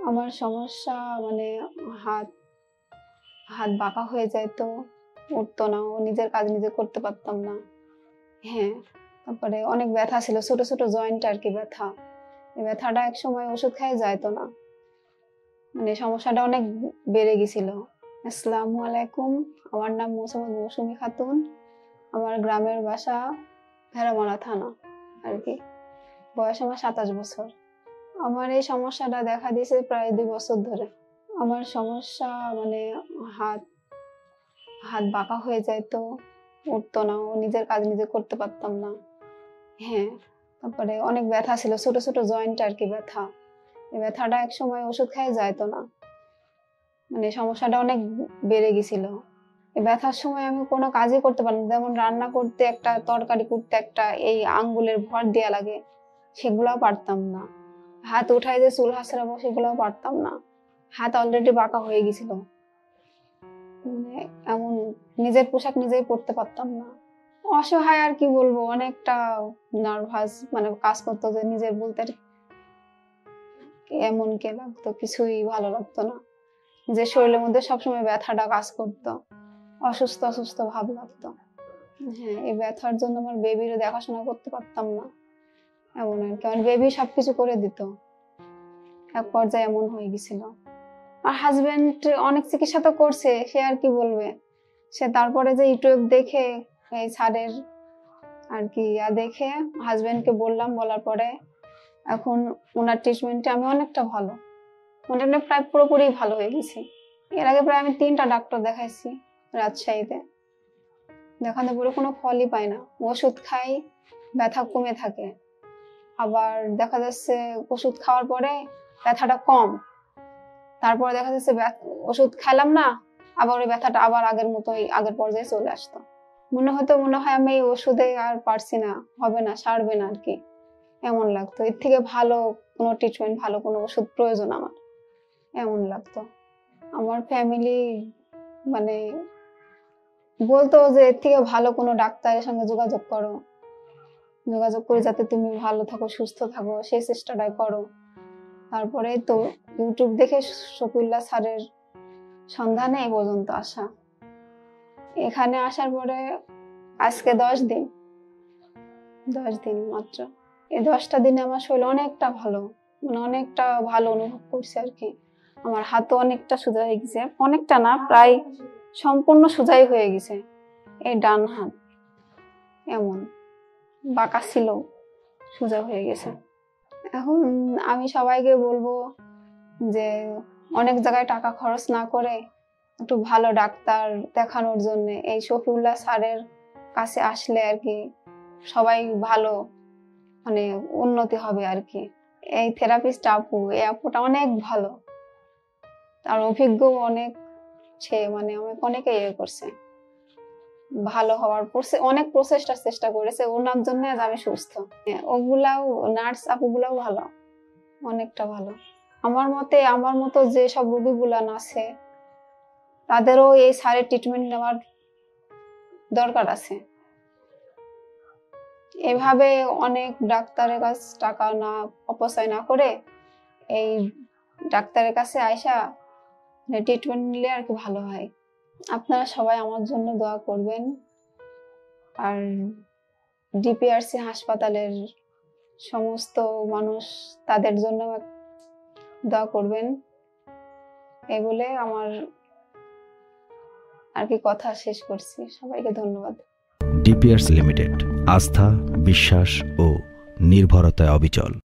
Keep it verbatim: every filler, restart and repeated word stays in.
আমার সমস্যা মানে হাত হাত বাঁকা হয়ে যেত, উঠতো না, ও নিজের কাজ নিজে করতে পারতাম না। হ্যাঁ, তারপরে অনেক ব্যথা ছিল, ছোট ছোট জয়েন্ট আর কি ব্যথা। এই ব্যথাটা এক সময় ওষুধ খাই যাইতো না, মানে সমস্যাটা অনেক বেড়ে গেছিল। আসসালামু আলাইকুম, আমার নাম মোসাম্মদ মৌসুমী খাতুন, আমার গ্রামের বাসা ভেড়ামারা থানা আর কি। বয়স আমার সাতাশ বছর। আমার এই সমস্যাটা দেখা দিয়েছে প্রায় দুই বছর ধরে। আমার সমস্যা মানে হাত হাত বাঁকা হয়ে যেত, উঠতো না, ও নিজের কাজ নিজে করতে পারতাম না। হ্যাঁ, তারপরে অনেক ব্যথা ছিল, ছোট ছোট জয়েন্ট আর কি ব্যথা। এই ব্যথাটা এক সময় ওষুধ খাই যাইতো না, মানে সমস্যাটা অনেক বেড়ে গেছিল। এই ব্যথার সময় আমি কোনো কাজই করতে পারলাম না, যেমন রান্না করতে একটা, তরকারি করতে একটা, এই আঙ্গুলের ভর দেওয়া লাগে, সেগুলাও পারতাম না। হাত উঠাই যে চুল হাসড়াবো সেগুলোও পারতাম না। হাত অলরেডি বাঁকা হয়ে গেছিল, মানে এমন নিজের পোশাক নিজেই পরতে পারতাম না। অসহায় আর কি বলবো, অনেকটা নার্ভাস মানে কাজ করতো, যে নিজের বলতে এমন কে লাগতো, কিছুই ভালো লাগতো না। যে শরীরের মধ্যে সবসময় ব্যথাটা কাজ করতো, অসুস্থ অসুস্থ ভাব লাগতো। হ্যাঁ, এই ব্যথার জন্য আমার বেবির দেখাশোনা করতে পারতাম না, এমন আর কি। আমার বেবি সবকিছু করে দিত, এক পর্যায়ে এমন হয়ে গেছিল। আর হাজবেন্ড অনেক চিকিৎসা তো করছে, সে আর কি বলবে। সে তারপরে যে ইউটিউব দেখে এই স্যারের আর কি ইয়া দেখে হাজবেন্ডকে বললাম, বলার পরে এখন ওনার ট্রিটমেন্টে আমি অনেকটা ভালো, মোটামুটি প্রায় পুরোপুরি ভালো হয়ে গেছি। এর আগে প্রায় আমি তিনটা ডাক্তার দেখাইছি রাজশাহীতে, দেখানোর পরে কোনো ফলই পাই না। ওষুধ খাই, ব্যথা কমে থাকে, আবার দেখা যাচ্ছে ওষুধ খাওয়ার পরে ব্যথাটা কম, তারপরে দেখা যাচ্ছে ওষুধ খেলাম না, আবার ওই ব্যথাটা আবার আগের মতোই আগের পর্যায়ে চলে আসতো। মনে হতো মনে হয় আমি এই ওষুধে আর পারছি না, হবে না, সারবে না আর কি, এমন লাগতো। এর থেকে ভালো কোনো ট্রিটমেন্ট, ভালো কোনো ওষুধ প্রয়োজন আমার, এমন লাগতো। আমার ফ্যামিলি মানে বলতো যে এর থেকে ভালো কোনো ডাক্তারের সঙ্গে যোগাযোগ করো, যোগাযোগ করে যাতে তুমি ভালো থাকো, সুস্থ থাকো, সেই চেষ্টাটাই করো। তারপরে তো ইউটিউব দেখে শফিউল্লাহ স্যারের সন্ধানে এই পর্যন্ত আসা। এখানে আসার পরে আজকে দশ দিন দশ দিন মাত্র। এই দশটা দিনে আমার শরীর অনেকটা ভালো, মানে অনেকটা ভালো অনুভব করছি আর কি। আমার হাতও অনেকটা সোজা হয়ে গেছে, অনেকটা না, প্রায় সম্পূর্ণ সোজাই হয়ে গেছে। এই ডান হাত এমন বাঁকা ছিল, সোজা হয়ে গেছে। এখন আমি সবাইকে বলবো যে অনেক জায়গায় টাকা খরচ না করে একটু ভালো ডাক্তার দেখানোর জন্য এই শফিউল্লাহ স্যারের কাছে আসলে আর কি সবাই ভালো, মানে উন্নতি হবে আর কি। এই থেরাপিস্ট আপু, এই আপুটা অনেক ভালো, তার অভিজ্ঞ অনেক, সে মানে আমাকে অনেকে ইয়ে করছে, ভালো হওয়ার অনেক প্রচেষ্টা চেষ্টা করেছে, ওনার জন্য আজ আমি সুস্থ। ওগুলাও নার্স আপুগুলাও ভালো, অনেকটা ভালো। আমার মতে আমার মতো যে সব রোগীগুলা আছে তাদেরও এই স্যারের ট্রিটমেন্ট নেওয়ার দরকার আছে। এভাবে অনেক ডাক্তারের কাছে টাকা না অপচয় না করে এই ডাক্তারের কাছে আইসা ট্রিটমেন্ট নিলে আর কি ভালো হয়। আপনারা সবাই আমার জন্য দোয়া করবেন, আর ডিপিআরসি হাসপাতালের সমস্ত মানুষ তাদের জন্য দোয়া করবেন। এগুলো আমার আর কি কথা শেষ করছি। সবাইকে ধন্যবাদ। ডিপিআরসি লিমিটেড, আস্থা, বিশ্বাস ও নির্ভরতায় অবিচল।